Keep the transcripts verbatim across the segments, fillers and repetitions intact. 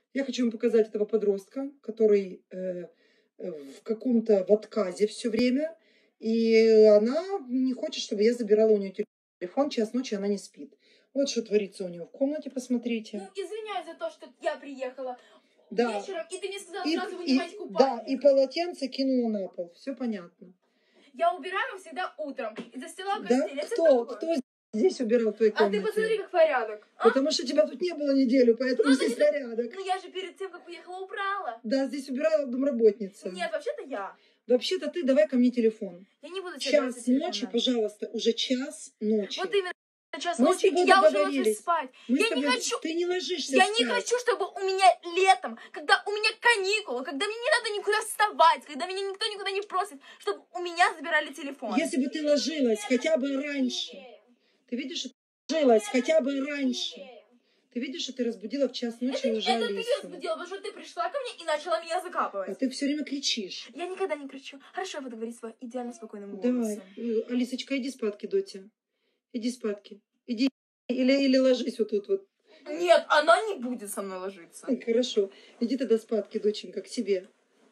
Я хочу вам показать этого подростка, который э, в каком-то в отказе все время. И она не хочет, чтобы я забирала у нее телефон. Час ночи она не спит. Вот что творится у нее в комнате, посмотрите. Ну, извиняюсь за то, что я приехала да. вечером, и ты мне сказала и, сразу вынимать и, купальник. Да, и полотенце кинула на пол. Все понятно. Я убираю всегда утром и застилаю да? постель. Кто? Кто здесь убирал в твоей комнате? А ты посмотри, как порядок. А? Потому что тебя тут не было неделю, поэтому ну, здесь ты... порядок. Ну я же перед тем, как уехала, убрала. Да, здесь убирала домработница. Нет, вообще-то я. Вообще-то ты, давай ко мне телефон. Я не буду тебе Час ночи, пожалуйста, уже час ночи. Вот именно. Час мы ночи, и я уже ложусь спать. Мы я тобой... не хочу. Ты не ложишься Я спать. не хочу, чтобы у меня летом, когда у меня каникулы, когда мне не надо никуда вставать, когда меня никто никуда не просит, чтобы у меня забирали телефон. Если бы ты ложилась хотя бы раньше. Ты видишь, что ты ложилась хотя бы раньше. Ты видишь, что ты разбудила в час ночи это, уже это Алису. ты разбудила, потому что ты пришла ко мне и начала меня закапывать. А ты все время кричишь. Я никогда не кричу. Хорошо, я буду говорить свой идеально спокойным голосом. Давай, Алисочка, иди спадки, дотя. Иди спадки. Иди. Или, или ложись вот тут вот. Нет, она не будет со мной ложиться. Хорошо. Иди тогда спадки, доченька, к себе.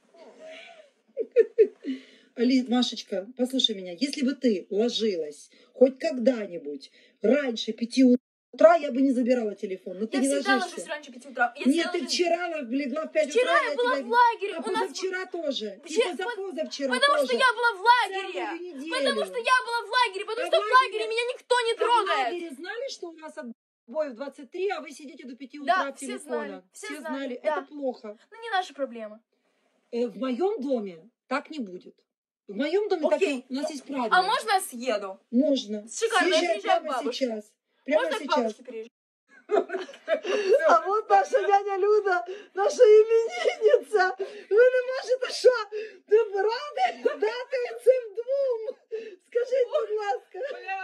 Али, Машечка, послушай меня. Если бы ты ложилась хоть когда-нибудь раньше пяти утра, я бы не забирала телефон. Но ты я не всегда ложишься. ложусь раньше пяти утра. Я Нет, ты ложусь... вчера легла в пять вчера утра. я я была тебя... в лагере. А у нас... позавчера тоже. Вчера... И позапозавчера Потому тоже. что я была в лагере. Потому что я была в лагере. Потому а что в лагере... лагере меня никто не трогает. А в лагере знали, что у нас отбой в двадцать три, а вы сидите до пяти утра да, в телефонах? Все знали. Все, все знали. знали. Да. Это плохо. Ну, не наша проблема. Э, в моем доме так не будет. В моем доме Окей. так, у нас есть правила. А можно я съеду? Можно. Шикарно, я приезжаю к бабушке. Сейчас. Прямо можно сейчас. к бабушке переезжать? А вот наша няня Люда, наша іменинниця. Ви не можете, що? Ти ради дати цим двом? Скажіть, будь ласка.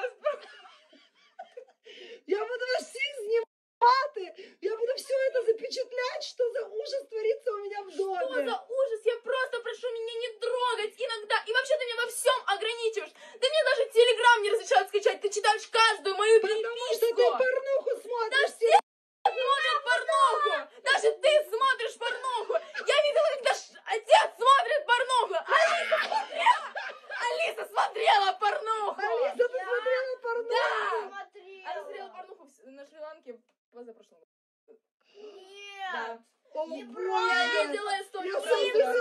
Я буду вас всіх знімати. Я буду все это запечатлять, что за ужас творится у меня в доме. Что за ужас? Я просто прошу меня не трогать иногда. И вообще ты меня во всем ограничиваешь. Ты мне даже Телеграм не разрешают скачать. Ты читаешь каждую мою переписку. Потому что ты порнуху смотришь. Даже все смотрят порнуху. Даже ты смотришь порнуху. Я видела, когда отец смотрит порнуху. Алиса смотрела. Алиса смотрела порнуху. Алиса, ты смотрела порнуху? Да. Она смотрела порнуху на Шри-Ланке позапрошлом году. Нет. Да. О, Я видела историю браузера.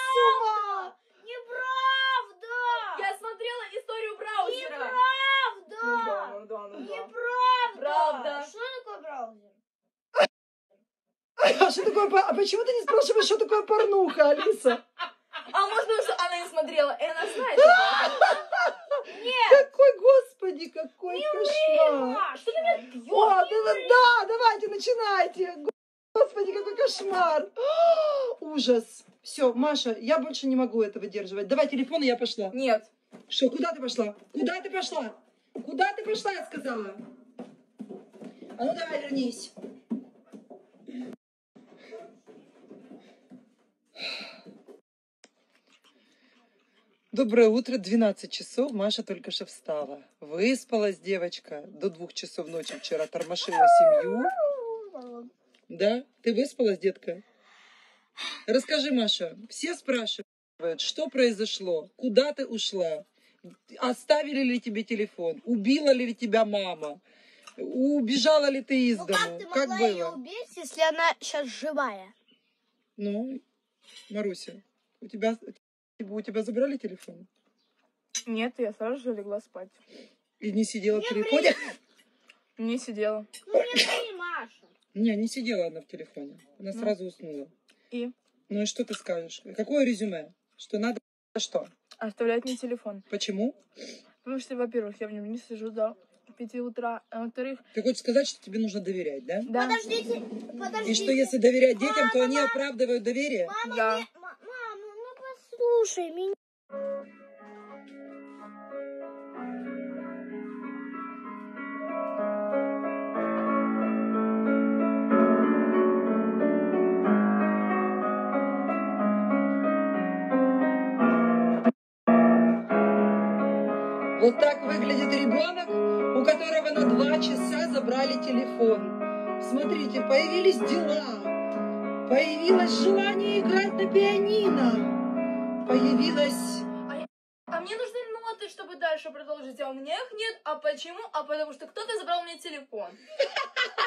Неправда! Я смотрела историю браузера. Неправда! Ну да, ну да, ну да. Неправда! Правда. Что такое браузер? А, что такое, а почему ты не спрашиваешь, что такое порнуха, Алиса? А может быть, что она не смотрела, и она знает, что Нет! Какой, господи, какой кошмар! Что ты меня бьешь? О, да, да, да, давайте, начинайте! Господи, какой кошмар! Ужас! Все, Маша, я больше не могу это выдерживать. Давай телефон, и я пошла. Нет. Что, куда ты пошла? Куда ты пошла? Куда ты пошла, я сказала? А ну давай, вернись. Доброе утро, двенадцать часов, Маша только что встала. Выспалась девочка, до двух часов ночи вчера тормошила семью. Да? Ты выспалась, детка? Расскажи, Маша, все спрашивают, что произошло, куда ты ушла, оставили ли тебе телефон, убила ли тебя мама, убежала ли ты из Ну дому, как ты как могла было? ее убить, если она сейчас живая? Ну, Маруся, у тебя, у тебя забрали телефон? Нет, я сразу же легла спать. И не сидела в телефоне? Не сидела. Ну не ты, Маша. Не, не сидела она в телефоне. Она Ну. сразу уснула. И? Ну и что ты скажешь? Какое резюме? Что надо что? Оставлять мне телефон. Почему? Потому что, во-первых, я в нем не сижу до пяти утра, а во-вторых... Ты хочешь сказать, что тебе нужно доверять, да? Да. Подождите, подождите. И что если доверять детям, то Мама, они оправдывают доверие? Мама, Да. не... Ма- мама, ну послушай меня. Вот так выглядит ребенок, у которого на два часа забрали телефон. Смотрите, появились дела. Появилось желание играть на пианино. Появилось... А мне нужны ноты, чтобы дальше продолжить, а у меня их нет. А почему? А потому что кто-то забрал мне телефон.